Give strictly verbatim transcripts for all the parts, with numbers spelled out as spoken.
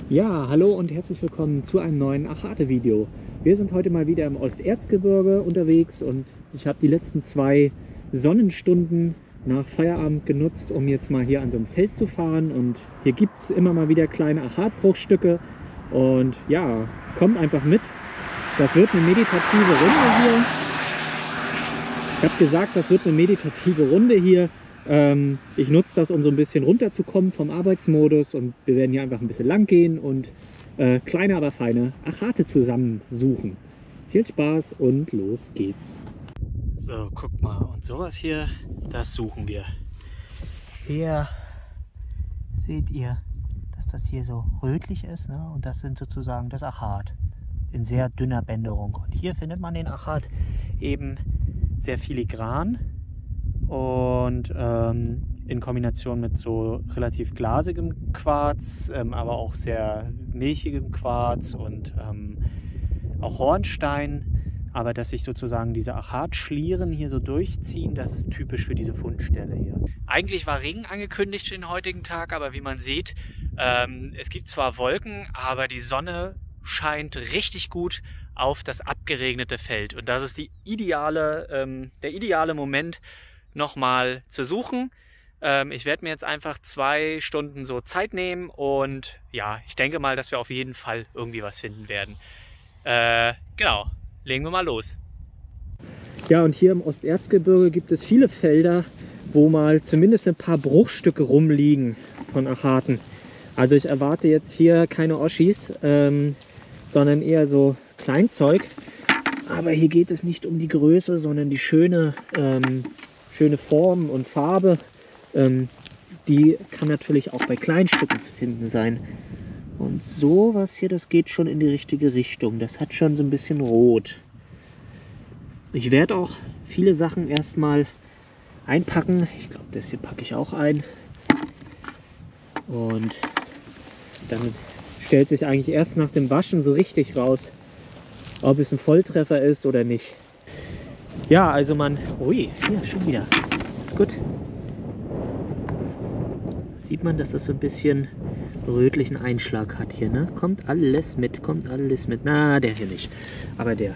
Ja, hallo und herzlich willkommen zu einem neuen Achate-Video. Wir sind heute mal wieder im Osterzgebirge unterwegs und ich habe die letzten zwei Sonnenstunden nach Feierabend genutzt, um jetzt mal hier an so einem Feld zu fahren. Und hier gibt es immer mal wieder kleine Achatbruchstücke. Und ja, kommt einfach mit. Das wird eine meditative Runde hier. Ich habe gesagt, das wird eine meditative Runde hier. Ähm, ich nutze das, um so ein bisschen runterzukommen vom Arbeitsmodus, und wir werden hier einfach ein bisschen lang gehen und äh, kleine, aber feine Achate zusammensuchen. Viel Spaß und los geht's. So, guck mal, und sowas hier, das suchen wir. Hier seht ihr, dass das hier so rötlich ist, ne? Und das sind sozusagen das Achat in sehr dünner Bänderung. Und hier findet man den Achat eben sehr filigran und ähm, in Kombination mit so relativ glasigem Quarz, ähm, aber auch sehr milchigem Quarz und ähm, auch Hornstein. Aber dass sich sozusagen diese Achatschlieren hier so durchziehen, das ist typisch für diese Fundstelle hier. Eigentlich war Regen angekündigt für den heutigen Tag, aber wie man sieht, ähm, es gibt zwar Wolken, aber die Sonne scheint richtig gut auf das abgeregnete Feld. Und das ist die ideale, ähm, der ideale Moment, nochmal zu suchen. Ähm, ich werde mir jetzt einfach zwei Stunden so Zeit nehmen und ja, ich denke mal, dass wir auf jeden Fall irgendwie was finden werden. Äh, genau, legen wir mal los. Ja, und hier im Osterzgebirge gibt es viele Felder, wo mal zumindest ein paar Bruchstücke rumliegen von Achaten. Also ich erwarte jetzt hier keine Oschis, ähm, sondern eher so Kleinzeug. Aber hier geht es nicht um die Größe, sondern die schöne, ähm, schöne Form und Farbe. Ähm, die kann natürlich auch bei Kleinstücken zu finden sein. Und sowas hier, das geht schon in die richtige Richtung. Das hat schon so ein bisschen Rot. Ich werde auch viele Sachen erstmal einpacken. Ich glaube, das hier packe ich auch ein. Und dann stellt sich eigentlich erst nach dem Waschen so richtig raus, ob es ein Volltreffer ist oder nicht. Ja, also man... Ui, hier schon wieder. Ist gut. Sieht man, dass das so ein bisschen rötlichen Einschlag hat hier, ne? Kommt alles mit, kommt alles mit. Na, der hier nicht. Aber der.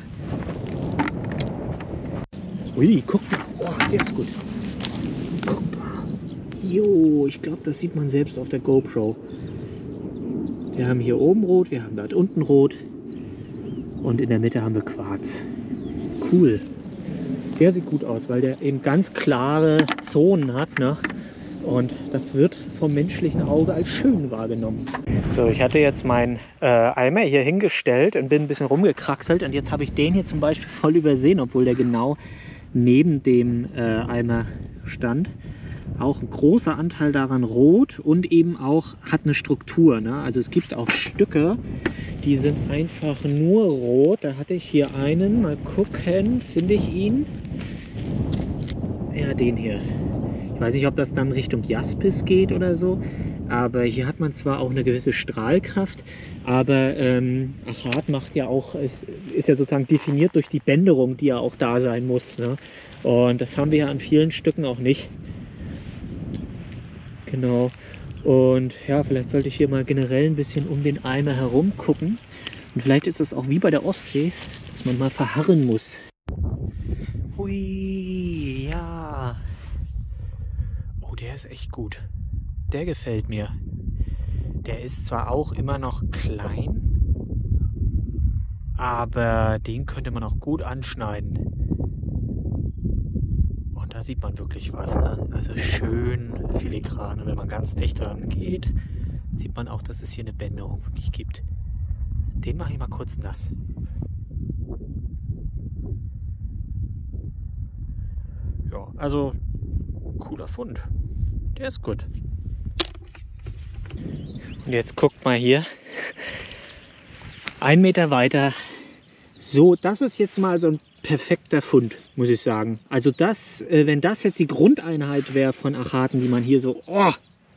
Ui, guck mal. Oh, der ist gut. Guck mal. Jo, ich glaube, das sieht man selbst auf der GoPro. Wir haben hier oben rot, wir haben dort unten rot und in der Mitte haben wir Quarz. Cool. Der sieht gut aus, weil der eben ganz klare Zonen hat, ne? Und das wird vom menschlichen Auge als schön wahrgenommen. So, ich hatte jetzt meinen äh, Eimer hier hingestellt und bin ein bisschen rumgekraxelt, und jetzt habe ich den hier zum Beispiel voll übersehen, obwohl der genau neben dem äh, Eimer stand. Auch ein großer Anteil daran rot und eben auch hat eine Struktur, ne? Also es gibt auch Stücke, die sind einfach nur rot. Da hatte ich hier einen, mal gucken, finde ich ihn? Ja, den hier. Ich weiß nicht, ob das dann Richtung Jaspis geht oder so, aber hier hat man zwar auch eine gewisse Strahlkraft, aber ähm, Achat macht ja auch, es ist ja sozusagen definiert durch die Bänderung, die ja auch da sein muss, ne? Und das haben wir ja an vielen Stücken auch nicht. Genau. Und ja, vielleicht sollte ich hier mal generell ein bisschen um den Eimer herum gucken. Und vielleicht ist das auch wie bei der Ostsee, dass man mal verharren muss. Hui, ja. Oh, der ist echt gut. Der gefällt mir. Der ist zwar auch immer noch klein, aber den könnte man auch gut anschneiden. Und da sieht man wirklich was, ne? Also schön filigran. Und wenn man ganz dicht dran geht, sieht man auch, dass es hier eine Bänderung wirklich gibt. Den mache ich mal kurz nass. Ja, also cooler Fund. Der ist gut. Und jetzt guckt mal hier. Ein Meter weiter. So, das ist jetzt mal so ein perfekter Fund, muss ich sagen. Also das, äh, wenn das jetzt die Grundeinheit wäre von Achaten, die man hier so... Oh!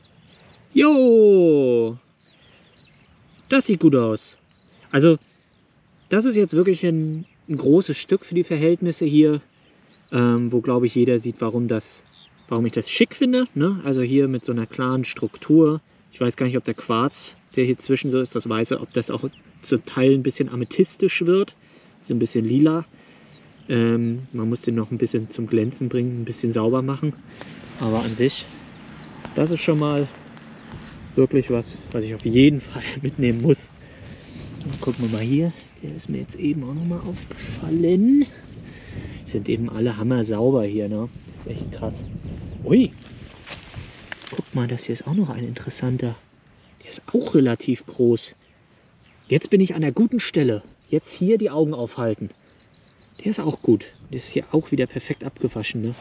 Jo! Das sieht gut aus. Also, das ist jetzt wirklich ein, ein großes Stück für die Verhältnisse hier, ähm, wo, glaube ich, jeder sieht, warum, das, warum ich das schick finde. Ne? Also hier mit so einer klaren Struktur. Ich weiß gar nicht, ob der Quarz der hier zwischen so ist, das Weiße, ob das auch zum Teil ein bisschen amethystisch wird, so ein bisschen lila. Ähm, man muss den noch ein bisschen zum Glänzen bringen, ein bisschen sauber machen. Aber an sich, das ist schon mal wirklich was, was ich auf jeden Fall mitnehmen muss. Und gucken wir mal hier, der ist mir jetzt eben auch noch mal aufgefallen. Die sind eben alle hammersauber hier, ne? Das ist echt krass. Ui! Guck mal, das hier ist auch noch ein interessanter. Der ist auch relativ groß. Jetzt bin ich an der guten Stelle. Jetzt hier die Augen aufhalten. Der ist auch gut. Der ist hier auch wieder perfekt abgewaschen, ne?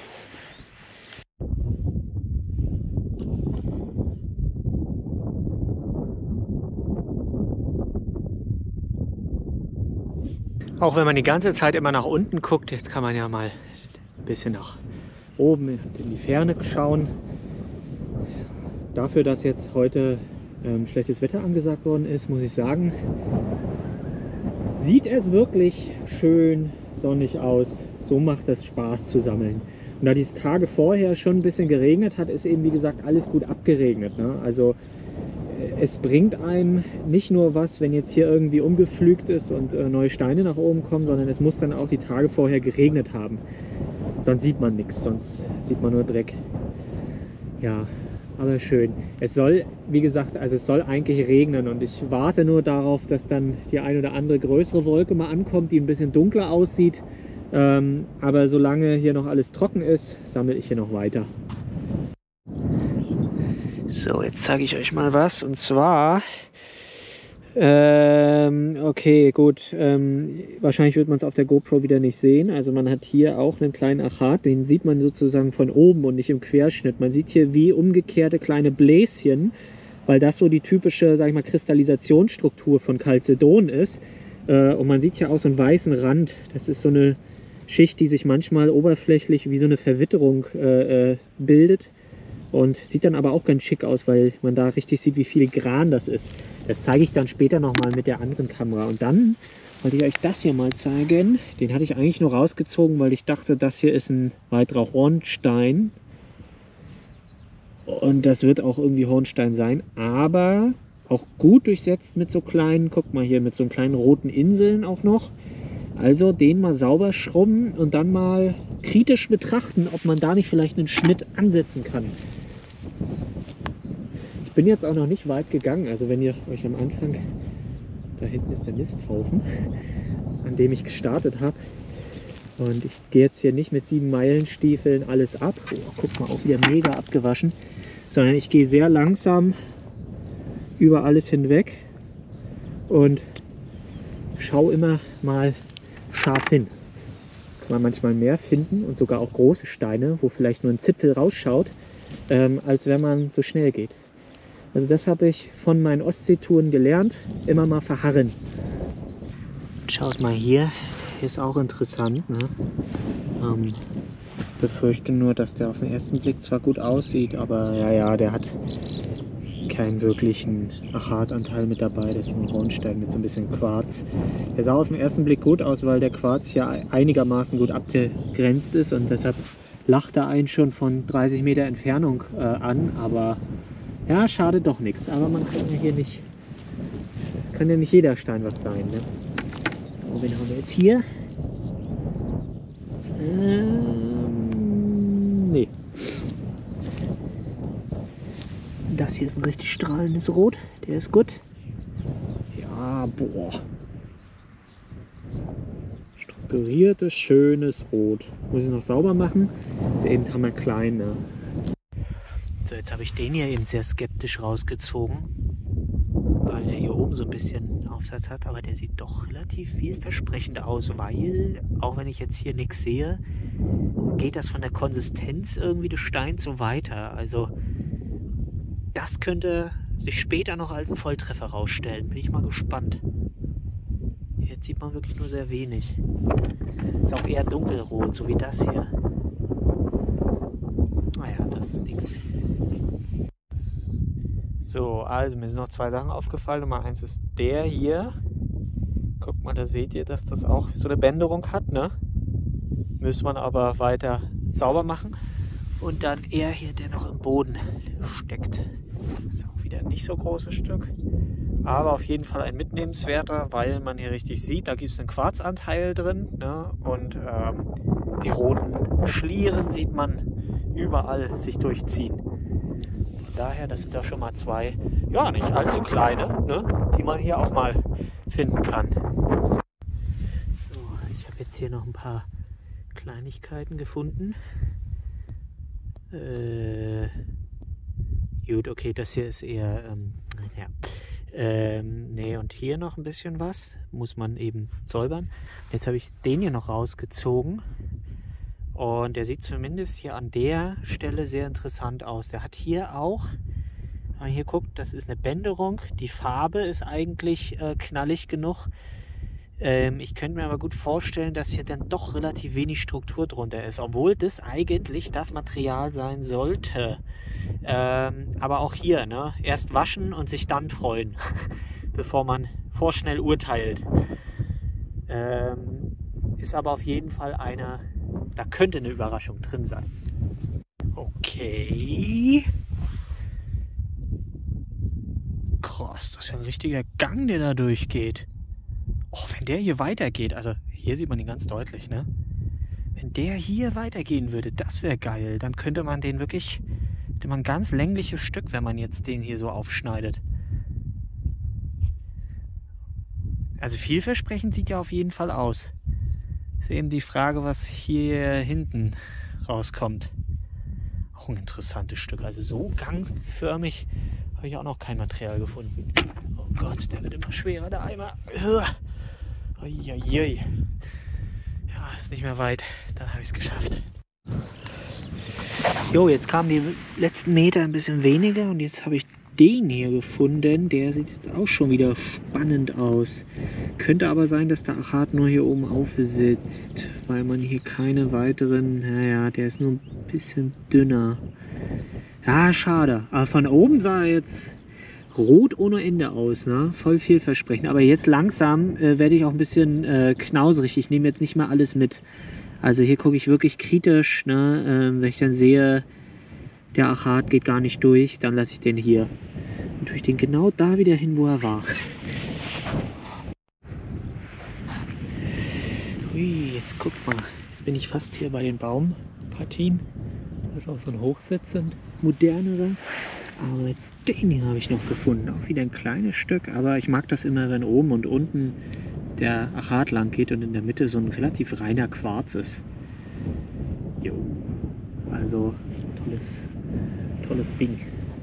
Auch wenn man die ganze Zeit immer nach unten guckt, jetzt kann man ja mal ein bisschen nach oben in die Ferne schauen. Dafür, dass jetzt heute ähm, schlechtes Wetter angesagt worden ist, muss ich sagen, sieht es wirklich schön sonnig aus. So macht es Spaß zu sammeln. Und da die Tage vorher schon ein bisschen geregnet hat, ist eben wie gesagt alles gut abgeregnet, ne? Also es bringt einem nicht nur was, wenn jetzt hier irgendwie umgepflügt ist und äh, neue Steine nach oben kommen, sondern es muss dann auch die Tage vorher geregnet haben. Sonst sieht man nichts, sonst sieht man nur Dreck. Ja, aber schön. Es soll, wie gesagt, also es soll eigentlich regnen und ich warte nur darauf, dass dann die ein oder andere größere Wolke mal ankommt, die ein bisschen dunkler aussieht. Ähm, aber solange hier noch alles trocken ist, sammle ich hier noch weiter. So, jetzt zeige ich euch mal was, und zwar, ähm, okay, gut, ähm, wahrscheinlich wird man es auf der GoPro wieder nicht sehen, also man hat hier auch einen kleinen Achat, den sieht man sozusagen von oben und nicht im Querschnitt. Man sieht hier wie umgekehrte kleine Bläschen, weil das so die typische, sag ich mal, Kristallisationsstruktur von Chalcedon ist, äh, und man sieht hier auch so einen weißen Rand, das ist so eine Schicht, die sich manchmal oberflächlich wie so eine Verwitterung äh, äh, bildet. Und sieht dann aber auch ganz schick aus, weil man da richtig sieht, wie filigran das ist. Das zeige ich dann später nochmal mit der anderen Kamera. Und dann wollte ich euch das hier mal zeigen. Den hatte ich eigentlich nur rausgezogen, weil ich dachte, das hier ist ein weiterer Hornstein. Und das wird auch irgendwie Hornstein sein. Aber auch gut durchsetzt mit so kleinen, guck mal hier, mit so kleinen roten Inseln auch noch. Also den mal sauber schrubben und dann mal kritisch betrachten, ob man da nicht vielleicht einen Schnitt ansetzen kann. Ich bin jetzt auch noch nicht weit gegangen, also wenn ihr euch am Anfang, da hinten ist der Misthaufen, an dem ich gestartet habe, und ich gehe jetzt hier nicht mit sieben Meilenstiefeln alles ab, oh, guck mal, auch wieder mega abgewaschen, sondern ich gehe sehr langsam über alles hinweg und schaue immer mal scharf hin. Kann man manchmal mehr finden und sogar auch große Steine, wo vielleicht nur ein Zipfel rausschaut, ähm, als wenn man so schnell geht. Also das habe ich von meinen Ostseetouren gelernt, immer mal verharren. Schaut mal hier, hier ist auch interessant, ne? Ähm, befürchte nur, dass der auf den ersten Blick zwar gut aussieht, aber ja, ja, der hat keinen wirklichen Achatanteil mit dabei. Das ist ein Hornstein mit so ein bisschen Quarz. Der sah auf den ersten Blick gut aus, weil der Quarz hier einigermaßen gut abgegrenzt ist und deshalb lacht er einen schon von dreißig Meter Entfernung äh, an, aber ja, schade doch nichts. Aber man kann ja hier nicht, kann ja nicht jeder Stein was sein, ne? Und wen haben wir jetzt hier? Ähm, nee. Das hier ist ein richtig strahlendes Rot. Der ist gut. Ja, boah. Strukturiertes, schönes Rot. Muss ich noch sauber machen. Ist eben hammerklein, ne? So, jetzt habe ich den hier eben sehr skeptisch rausgezogen, weil der hier oben so ein bisschen Aufsatz hat, aber der sieht doch relativ vielversprechend aus, weil, auch wenn ich jetzt hier nichts sehe, geht das von der Konsistenz irgendwie des Steins so weiter. Also das könnte sich später noch als ein Volltreffer rausstellen. Bin ich mal gespannt. Jetzt sieht man wirklich nur sehr wenig. Ist auch eher dunkelrot, so wie das hier. Naja, das ist nichts. So, also mir sind noch zwei Sachen aufgefallen. Nummer eins ist der hier. Guckt mal, da seht ihr, dass das auch so eine Bänderung hat, ne? Müsste man aber weiter sauber machen. Und dann er hier, der noch im Boden steckt. Das ist auch wieder ein nicht so großes Stück. aber auf jeden Fall ein mitnehmenswerter, weil man hier richtig sieht, da gibt es einen Quarzanteil drin, ne? Und ähm, die roten Schlieren sieht man überall sich durchziehen. Von daher, das sind da schon mal zwei, ja, nicht allzu kleine, ne? Die man hier auch mal finden kann. So, ich habe jetzt hier noch ein paar Kleinigkeiten gefunden. Äh, gut, okay, das hier ist eher, ähm, ja. Ähm, nee, und hier noch ein bisschen was. Muss man eben säubern. Jetzt habe ich den hier noch rausgezogen. Und der sieht zumindest hier an der Stelle sehr interessant aus. Der hat hier auch, wenn man hier guckt, das ist eine Bänderung. Die Farbe ist eigentlich äh, knallig genug. Ähm, ich könnte mir aber gut vorstellen, dass hier dann doch relativ wenig Struktur drunter ist. Obwohl das eigentlich das Material sein sollte. Ähm, aber auch hier, ne? Erst waschen und sich dann freuen, bevor man vorschnell urteilt. Ähm, ist aber auf jeden Fall eine, da könnte eine Überraschung drin sein. Okay. Krass, das ist ja ein richtiger Gang, der da durchgeht. Oh, wenn der hier weitergeht, also hier sieht man ihn ganz deutlich, ne? Wenn der hier weitergehen würde, das wäre geil. Dann könnte man den wirklich, hätte man ein ganz längliches Stück, wenn man jetzt den hier so aufschneidet. Also vielversprechend sieht ja auf jeden Fall aus. Ist eben die Frage, was hier hinten rauskommt. Auch ein interessantes Stück. Also so gangförmig habe ich auch noch kein Material gefunden. Oh Gott, der wird immer schwerer, der Eimer. Uiuiui. Ja, ist nicht mehr weit. Dann habe ich es geschafft. Jo, jetzt kamen die letzten Meter ein bisschen weniger und jetzt habe ich den hier gefunden. Der sieht jetzt auch schon wieder spannend aus. Könnte aber sein, dass der Achat nur hier oben aufsitzt, weil man hier keine weiteren, naja, der ist nur ein bisschen dünner. Ja, schade. Aber von oben sah er jetzt rot ohne Ende aus, ne? Voll vielversprechend. Aber jetzt langsam äh, werde ich auch ein bisschen äh, knauserig. Ich nehme jetzt nicht mal alles mit. Also hier gucke ich wirklich kritisch, ne? Ähm, wenn ich dann sehe, der Achat geht gar nicht durch, dann lasse ich den hier. Und tue ich den genau da wieder hin, wo er war. Ui, jetzt guck mal. Jetzt bin ich fast hier bei den Baumpartien. Das ist auch so ein Hochsitz, ein modernerer. Aber den hier habe ich noch gefunden. Auch wieder ein kleines Stück, aber ich mag das immer, wenn oben und unten der Achat lang geht und in der Mitte so ein relativ reiner Quarz ist. Jo. Also tolles, tolles Ding.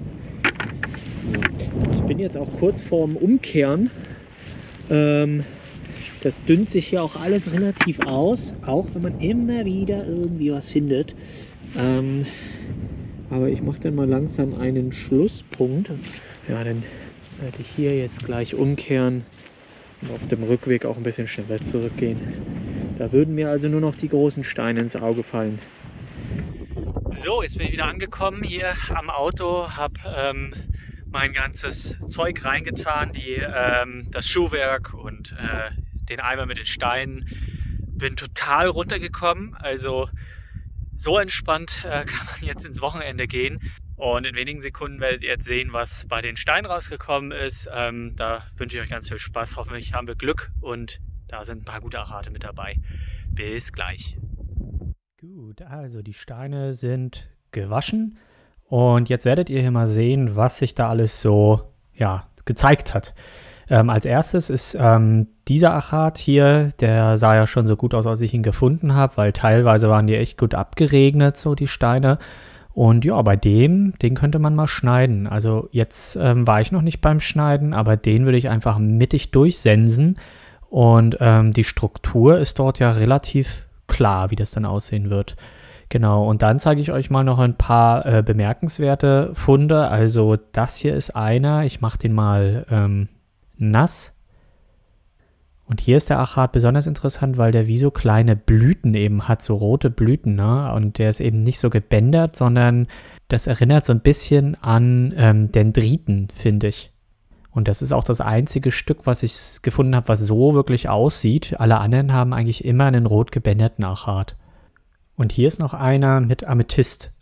Ja. Ich bin jetzt auch kurz vorm Umkehren. Ähm, das dünnt sich hier auch alles relativ aus, auch wenn man immer wieder irgendwie was findet. Ähm, aber ich mache dann mal langsam einen Schlusspunkt. Ja, dann werde ich hier jetzt gleich umkehren und auf dem Rückweg auch ein bisschen schneller zurückgehen. Da würden mir also nur noch die großen Steine ins Auge fallen. So, jetzt bin ich wieder angekommen hier am Auto, habe ähm, mein ganzes Zeug reingetan, die, ähm, das Schuhwerk und äh, den Eimer mit den Steinen. Bin total runtergekommen, also so entspannt äh, kann man jetzt ins Wochenende gehen. Und in wenigen Sekunden werdet ihr jetzt sehen, was bei den Steinen rausgekommen ist. Ähm, da wünsche ich euch ganz viel Spaß. Hoffentlich haben wir Glück und da sind ein paar gute Achate mit dabei. Bis gleich. Gut, also die Steine sind gewaschen und jetzt werdet ihr hier mal sehen, was sich da alles so ja, gezeigt hat. Ähm, als erstes ist ähm, dieser Achat hier, der sah ja schon so gut aus, als ich ihn gefunden habe, weil teilweise waren die echt gut abgeregnet, so die Steine. Und ja, bei dem, den könnte man mal schneiden. Also jetzt ähm, war ich noch nicht beim Schneiden, aber den würde ich einfach mittig durchsensen. Und ähm, die Struktur ist dort ja relativ klar, wie das dann aussehen wird. Genau, und dann zeige ich euch mal noch ein paar äh, bemerkenswerte Funde. Also das hier ist einer, ich mache den mal ähm, nass. Und hier ist der Achat besonders interessant, weil der wie so kleine Blüten eben hat, so rote Blüten, ne? Und der ist eben nicht so gebändert, sondern das erinnert so ein bisschen an ähm, Dendriten, finde ich. Und das ist auch das einzige Stück, was ich gefunden habe, was so wirklich aussieht. Alle anderen haben eigentlich immer einen rot gebänderten Achat. Und hier ist noch einer mit Amethyst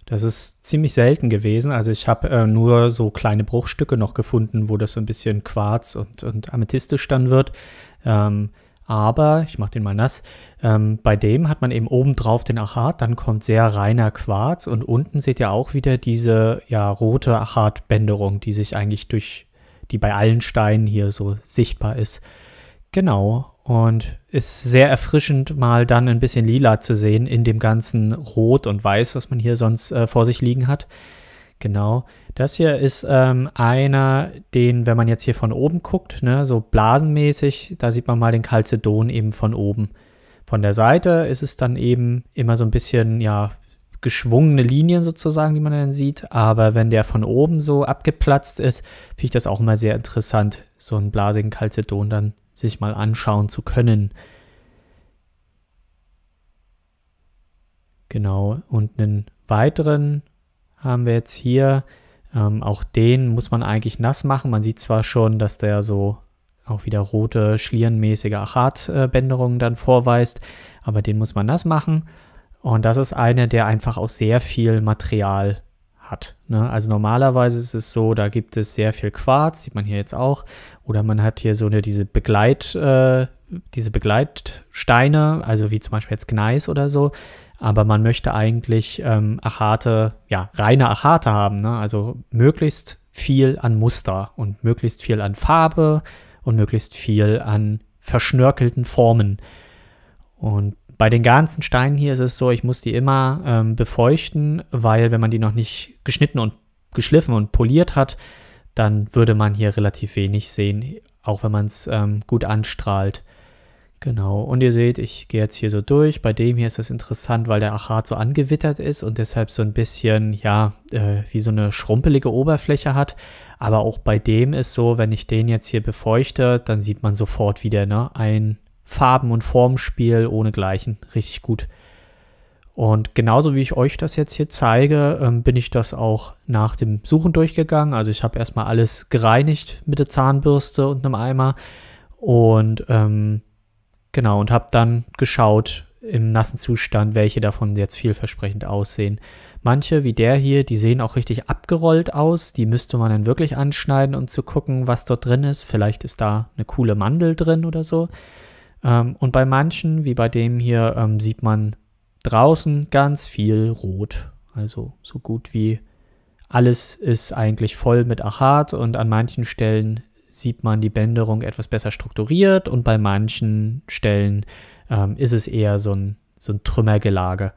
Das ist ziemlich selten gewesen. Also ich habe äh, nur so kleine Bruchstücke noch gefunden, wo das so ein bisschen Quarz und, und amethystisch dann wird. Ähm, aber, ich mache den mal nass, ähm, bei dem hat man eben oben drauf den Achat, dann kommt sehr reiner Quarz und unten seht ihr auch wieder diese ja, rote Achatbänderung, die sich eigentlich durch, die bei allen Steinen hier so sichtbar ist. Genau, und ist sehr erfrischend, mal dann ein bisschen lila zu sehen in dem ganzen Rot und Weiß, was man hier sonst äh, vor sich liegen hat. Genau, das hier ist ähm, einer, den, wenn man jetzt hier von oben guckt, ne, so blasenmäßig, da sieht man mal den Chalcedon eben von oben. Von der Seite ist es dann eben immer so ein bisschen, ja, geschwungene Linien sozusagen, die man dann sieht. Aber wenn der von oben so abgeplatzt ist, finde ich das auch immer sehr interessant, so einen blasigen Chalcedon dann sich mal anschauen zu können. Genau, und einen weiteren haben wir jetzt hier. Ähm, auch den muss man eigentlich nass machen. Man sieht zwar schon, dass der so auch wieder rote, schlierenmäßige Achatbänderungen dann vorweist, aber den muss man nass machen. Und das ist eine, der einfach auch sehr viel Material hat. Ne? Also normalerweise ist es so, da gibt es sehr viel Quarz, sieht man hier jetzt auch. Oder man hat hier so eine, diese Begleit, äh, diese Begleitsteine, also wie zum Beispiel jetzt Gneis oder so. Aber man möchte eigentlich ähm, Achate, ja, reine Achate haben. Ne? Also möglichst viel an Muster und möglichst viel an Farbe und möglichst viel an verschnörkelten Formen. Und bei den ganzen Steinen hier ist es so, ich muss die immer ähm, befeuchten, weil wenn man die noch nicht geschnitten und geschliffen und poliert hat, dann würde man hier relativ wenig sehen, auch wenn man es ähm, gut anstrahlt. Genau, und ihr seht, ich gehe jetzt hier so durch. Bei dem hier ist es interessant, weil der Achat so angewittert ist und deshalb so ein bisschen, ja, äh, wie so eine schrumpelige Oberfläche hat. Aber auch bei dem ist so, wenn ich den jetzt hier befeuchte, dann sieht man sofort wieder, ne, ein Farben- und Formspiel ohnegleichen. Richtig gut. Und genauso wie ich euch das jetzt hier zeige, ähm, bin ich das auch nach dem Suchen durchgegangen. Also ich habe erstmal alles gereinigt mit der Zahnbürste und einem Eimer und ähm, genau, und habe dann geschaut im nassen Zustand, welche davon jetzt vielversprechend aussehen. Manche, wie der hier, die sehen auch richtig abgerollt aus. Die müsste man dann wirklich anschneiden, um zu gucken, was dort drin ist. Vielleicht ist da eine coole Mandel drin oder so. Ähm, und bei manchen, wie bei dem hier, ähm, sieht man draußen ganz viel Rot. Also so gut wie alles ist eigentlich voll mit Achat und an manchen Stellen sieht man die Bänderung etwas besser strukturiert und bei manchen Stellen ähm, ist es eher so ein, so ein Trümmergelage.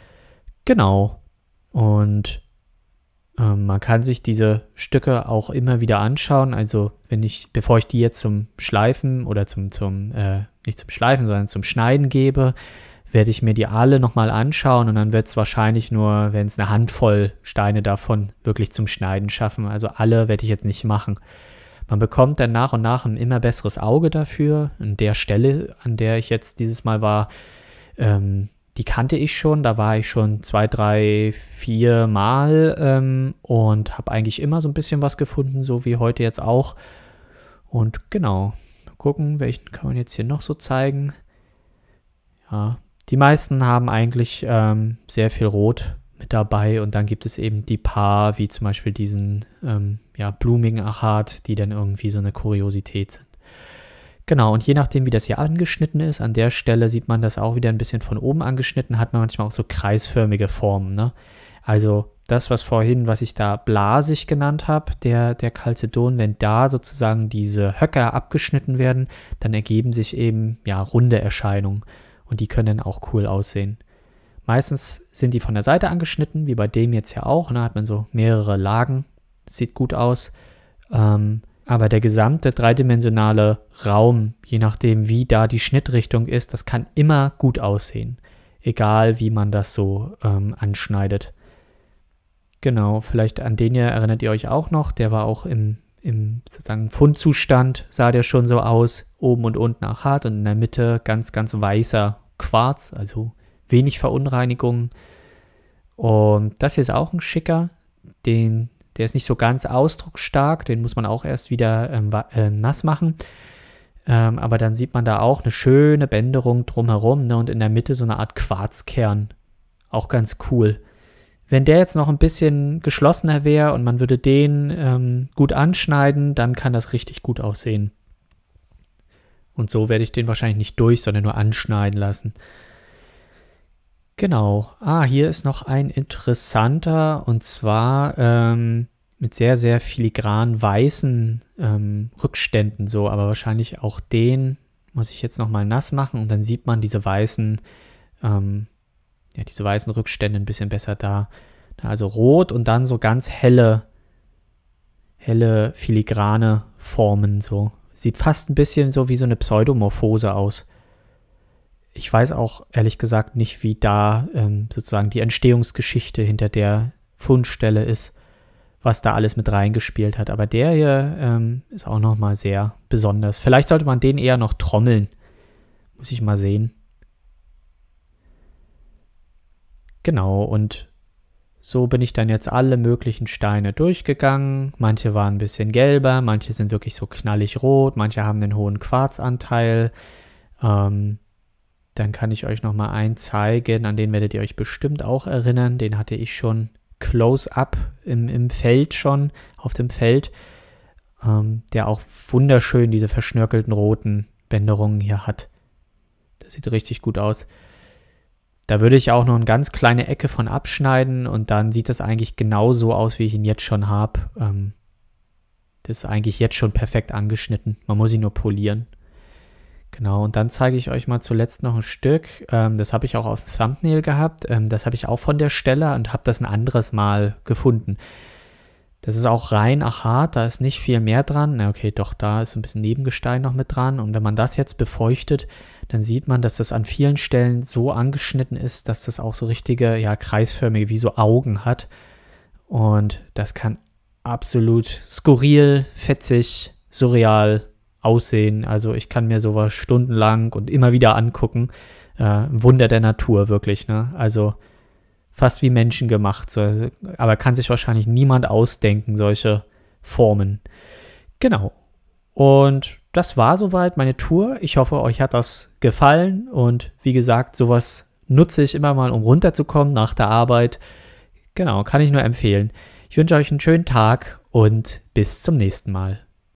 Genau. Und ähm, man kann sich diese Stücke auch immer wieder anschauen. Also wenn ich, bevor ich die jetzt zum Schleifen oder zum, zum äh, nicht zum Schleifen, sondern zum Schneiden gebe, werde ich mir die alle nochmal anschauen und dann wird es wahrscheinlich nur, wenn es eine Handvoll Steine davon wirklich zum Schneiden schaffen. Also alle werde ich jetzt nicht machen. Man bekommt dann nach und nach ein immer besseres Auge dafür. An der Stelle, an der ich jetzt dieses Mal war, ähm, die kannte ich schon. Da war ich schon zwei, drei, vier Mal ähm, und habe eigentlich immer so ein bisschen was gefunden, so wie heute jetzt auch. Und genau, mal gucken, welchen kann man jetzt hier noch so zeigen. Ja, die meisten haben eigentlich ähm, sehr viel Rot mit dabei und dann gibt es eben die paar, wie zum Beispiel diesen ähm, ja, blumigen Achat, die dann irgendwie so eine Kuriosität sind. Genau, und je nachdem, wie das hier angeschnitten ist, an der Stelle sieht man das auch wieder ein bisschen von oben angeschnitten, hat man manchmal auch so kreisförmige Formen, ne? Also das, was vorhin, was ich da blasig genannt habe, der, der Chalcedon, wenn da sozusagen diese Höcker abgeschnitten werden, dann ergeben sich eben ja runde Erscheinungen und die können dann auch cool aussehen. Meistens sind die von der Seite angeschnitten, wie bei dem jetzt ja auch. Da hat man so mehrere Lagen. Sieht gut aus. Ähm, aber der gesamte dreidimensionale Raum, je nachdem wie da die Schnittrichtung ist, das kann immer gut aussehen. Egal wie man das so ähm, anschneidet. Genau, vielleicht an den hier erinnert ihr euch auch noch. Der war auch im, im sozusagen Fundzustand, sah der schon so aus. Oben und unten Achat und in der Mitte ganz, ganz weißer Quarz, also wenig Verunreinigung. Und das hier ist auch ein schicker, den, der ist nicht so ganz ausdrucksstark, den muss man auch erst wieder ähm, äh, nass machen. Ähm, aber dann sieht man da auch eine schöne Bänderung drumherum, ne, und in der Mitte so eine Art Quarzkern. Auch ganz cool. Wenn der jetzt noch ein bisschen geschlossener wäre und man würde den ähm, gut anschneiden, dann kann das richtig gut aussehen. Und so werde ich den wahrscheinlich nicht durch, sondern nur anschneiden lassen. Genau. Ah, hier ist noch ein interessanter, und zwar ähm, mit sehr, sehr filigran weißen ähm, Rückständen so, aber wahrscheinlich auch den muss ich jetzt nochmal nass machen und dann sieht man diese weißen, ähm, ja, diese weißen Rückstände ein bisschen besser da. Also rot und dann so ganz helle, helle filigrane Formen so. Sieht fast ein bisschen so wie so eine Pseudomorphose aus. Ich weiß auch ehrlich gesagt nicht, wie da ähm, sozusagen die Entstehungsgeschichte hinter der Fundstelle ist, was da alles mit reingespielt hat. Aber der hier ähm, ist auch nochmal sehr besonders. Vielleicht sollte man den eher noch trommeln. Muss ich mal sehen. Genau, und so bin ich dann jetzt alle möglichen Steine durchgegangen. Manche waren ein bisschen gelber, manche sind wirklich so knallig rot, manche haben einen hohen Quarzanteil. Ähm, Dann kann ich euch noch mal einen zeigen, an den werdet ihr euch bestimmt auch erinnern. Den hatte ich schon close-up im, im Feld schon, auf dem Feld, ähm, der auch wunderschön diese verschnörkelten roten Bänderungen hier hat. Das sieht richtig gut aus. Da würde ich auch noch eine ganz kleine Ecke von abschneiden und dann sieht das eigentlich genauso aus, wie ich ihn jetzt schon habe. Ähm, das ist eigentlich jetzt schon perfekt angeschnitten. Man muss ihn nur polieren. Genau, und dann zeige ich euch mal zuletzt noch ein Stück. Ähm, das habe ich auch auf Thumbnail gehabt. Ähm, das habe ich auch von der Stelle und habe das ein anderes Mal gefunden. Das ist auch rein Achat, da ist nicht viel mehr dran. Na okay, doch, da ist ein bisschen Nebengestein noch mit dran. Und wenn man das jetzt befeuchtet, dann sieht man, dass das an vielen Stellen so angeschnitten ist, dass das auch so richtige, ja, kreisförmige, wie so Augen hat. Und das kann absolut skurril, fetzig, surreal aussehen. Also ich kann mir sowas stundenlang und immer wieder angucken. Äh, ein Wunder der Natur, wirklich, ne? Also fast wie Menschen gemacht. So, aber kann sich wahrscheinlich niemand ausdenken, solche Formen. Genau. Und das war soweit meine Tour. Ich hoffe, euch hat das gefallen. Und wie gesagt, sowas nutze ich immer mal, um runterzukommen nach der Arbeit. Genau, kann ich nur empfehlen. Ich wünsche euch einen schönen Tag und bis zum nächsten Mal.